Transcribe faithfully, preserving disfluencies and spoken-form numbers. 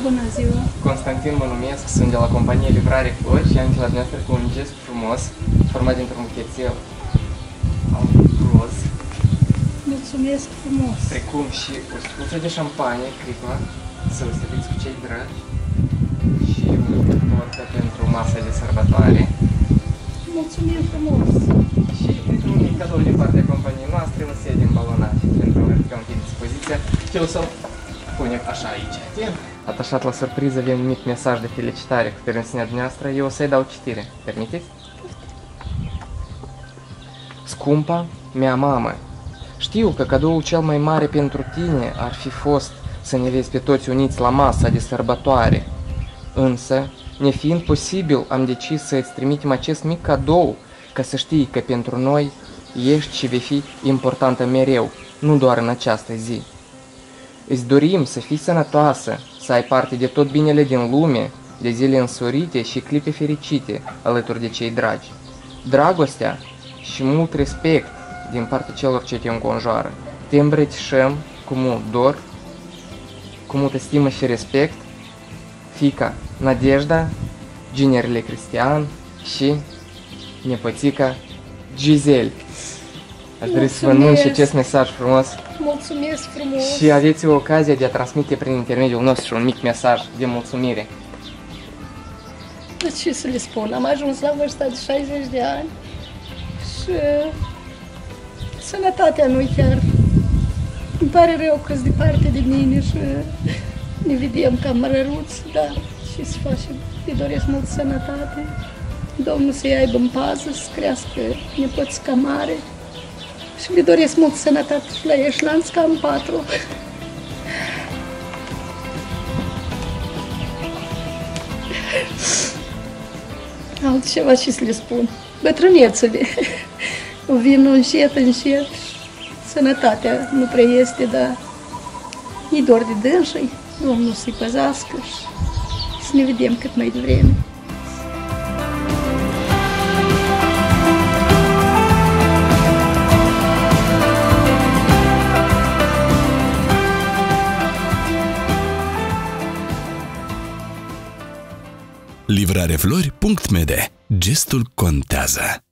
Bună ziua! Constantin mă numesc, sunt de la compania Livrare Flori și am la dumneavoastră cu un gest frumos, format dintr-un buchețel alb roz. Mulțumesc frumos! Precum și o sticluță de șampanie, cripă, să vă serviți cu cei dragi și o tortă pentru masa de sărbătoare. Mulțumim frumos! Și pentru un mic cadou din partea companiei noastre, un set de îmbalonaje pentru a verifica un pic dispoziția. Și o să-l punem așa aici. Atașat la surpriză avem un mic mesaj de felicitare cu permisiunea dumneavoastră, eu o să-i dau citire. Permiteți? Scumpa mea mamă, știu că cadoul cel mai mare pentru tine ar fi fost să ne vezi pe toți uniți la masa de sărbătoare. Însă, nefiind posibil, am decis să-ți trimitem acest mic cadou, ca să știi că pentru noi ești și vei fi importantă mereu, nu doar în această zi. Îți dorim să fii sănătoasă, să ai parte de tot binele din lume, de zile însorite și clipe fericite alături de cei dragi. Dragostea și mult respect din partea celor ce te înconjoară. Te îmbrățișăm cu mult dor, cu multă stimă și respect, fiica Nadejda, ginerele Cristian și nepoțica Giselle. Aș dori să vă anunț și acest mesaj frumos. Mulțumesc frumos! Și aveți o ocazie de a transmite prin intermediul nostru un mic mesaj de mulțumire. Ce să le spun, am ajuns la vârsta de șaizeci de ani și sănătatea nu-i chiar. Îmi pare rău că-s departe de mine și ne vedem cam răruți, dar ce să facem? Îi doresc mult sănătate, Domnul să-i aibă în pază, să crească nepoțica mare. Și le doresc mult sănătate și la ea și la Scan patru. Altceva ce să le spun. Bătrânețele. O vin încet, încet. Sănătatea nu prea este, dar e dor de dânsii. Domnul să-i păzească și să ne vedem cât mai devreme. livrareflori punct m d. Gestul contează.